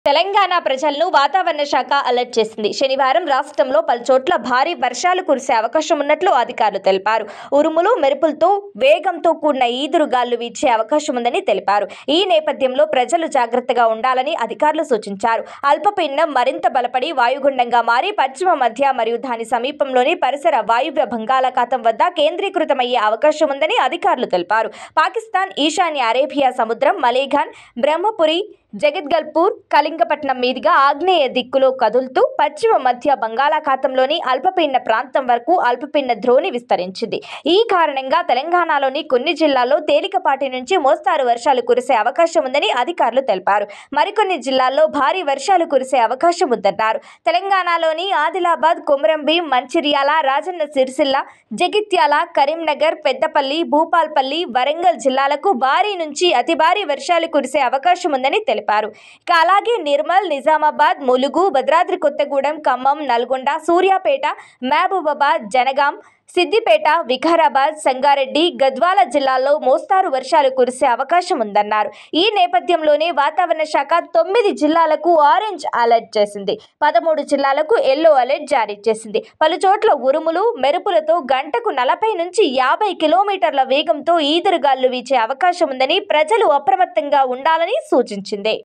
తెలంగాణ ప్రజలను వాతావరణ శాఖ అలర్ట్ చేసింది. శనివారం రాష్ట్రంలో పలుచోట్ల భారీ వర్షాలు కురిసే అవకాశం ఉన్నట్లు అధికారులు తెలిపారు. ఉరుములు, మెరుపులతో వేగంతో కూడిన ఈదురుగాలు వీచే అవకాశం ఉందని తెలిపారు. ఈ నేపథ్యంలో ప్రజలు జాగ్రత్తగా ఉండాలని అధికారులు సూచించారు. అల్పపీడనం మరింత బలపడి వాయుగుండంగా మారి పశ్చిమ మధ్య మరియు దాని సమీపంలోని పరిసర వాయువ్య బంగాళాఖాతం వద్ద కేంద్రీకృతమయ్యే అవకాశం ఉందని అధికారులు తెలిపారు. పాకిస్తాన్ ఈశాన్య అరేబియా సముద్రం, మలేఘాన్, బ్రహ్మపురి, జగద్గల్పూర్, కళింగపట్నం మీదుగా ఆగ్నేయ దిక్కులో కదులుతూ పశ్చిమ మధ్య బంగాళాఖాతంలోని అల్పపీడన ప్రాంతం వరకు అల్పపీడన ద్రోణి విస్తరించింది. ఈ కారణంగా తెలంగాణలోని కొన్ని జిల్లాల్లో తేలికపాటి నుంచి మోస్తారు వర్షాలు కురిసే అవకాశం ఉందని అధికారులు తెలిపారు. మరికొన్ని జిల్లాల్లో భారీ వర్షాలు కురిసే అవకాశం ఉందన్నారు. తెలంగాణలోని ఆదిలాబాద్, కొమరంభీం, మంచిర్యాల, రాజన్న సిరిసిల్ల, జగిత్యాల, కరీంనగర్, పెద్దపల్లి, భూపాల్పల్లి, వరంగల్ జిల్లాలకు భారీ నుంచి అతి భారీ వర్షాలు కురిసే అవకాశం ఉందని తెలిపారు. అలాగే నిర్మల్, నిజామాబాద్, ములుగు, భద్రాద్రి కొత్తగూడెం, ఖమ్మం, నల్గొండ, సూర్యాపేట, మహబూబాబాద్, జనగాం, సిద్దిపేట, వికారాబాద్, సంగారెడ్డి, గద్వాల జిల్లాల్లో మోస్తారు వర్షాలు కురిసే అవకాశం ఉందన్నారు. ఈ నేపథ్యంలోనే వాతావరణ శాఖ 9 జిల్లాలకు ఆరెంజ్ అలర్ట్ చేసింది. 13 జిల్లాలకు ఎల్లో అలర్ట్ జారీ చేసింది. పలుచోట్ల ఉరుములు, మెరుపులతో గంటకు 40 నుంచి 50 కిలోమీటర్ల వేగంతో ఈదురుగాలు వీచే అవకాశం ఉందని ప్రజలు అప్రమత్తంగా ఉండాలని సూచించింది.